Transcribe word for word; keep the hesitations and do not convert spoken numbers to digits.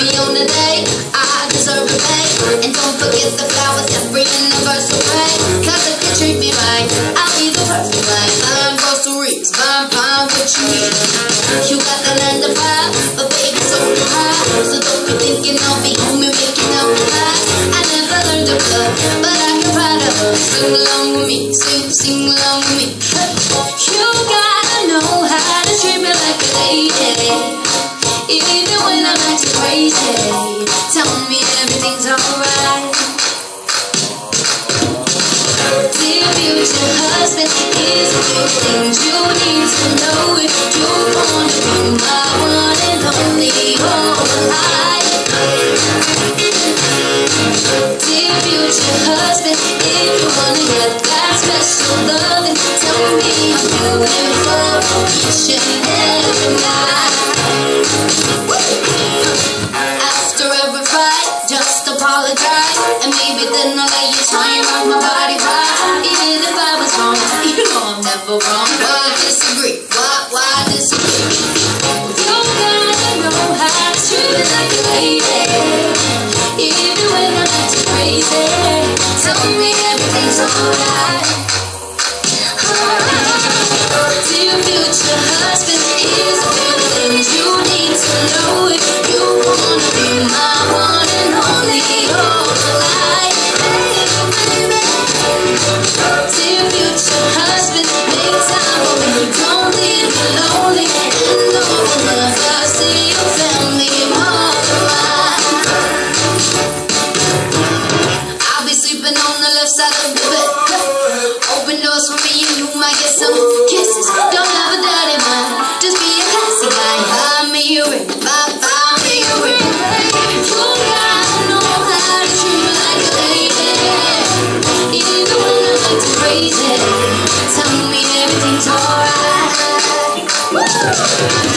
me on a date, I deserve a pay. And don't forget the flowers every anniversary. Cause if you treat me right, I'll be the perfect wife. Buying groceries, buying, buying what you need. You got the nine to five, but baby, so do I. So don't be thinking I'll be home and making up lies. I never learned to plug, but I can ride a bus. Sing along with me, sing, sing along with me. You gotta know how to treat me like a lady, even when I'm acting crazy. Tell me everything's alright. Dear future husband, here's a few things you need to know if you wanna be my one and only whole life. Dear future husband, if you wanna get that special loving, tell me I'm beautiful each and every night. After every fight, just apologize, and maybe then I'll let you time off my body right. Even if I was wrong, you know I'm never wrong. Why disagree? Why, why disagree? You gotta know how to treat me like a lady, even when I'm acting crazy. Tell me everything's alright. Dear future husband, here's a few things you need to know if you wanna be my one and only whole life. Dear future husband, make time for me, don't leave me lonely, and know the love I see your family all around. I'll be sleeping on the left side of the bed. Open doors for me and you might get some kisses. Don't have a dirty mind, just be a classy guy. Buy me a ring, buy, buy me a ring. You gotta know how to treat me like a lady, even when I'm acting crazy. Tell me everything's alright.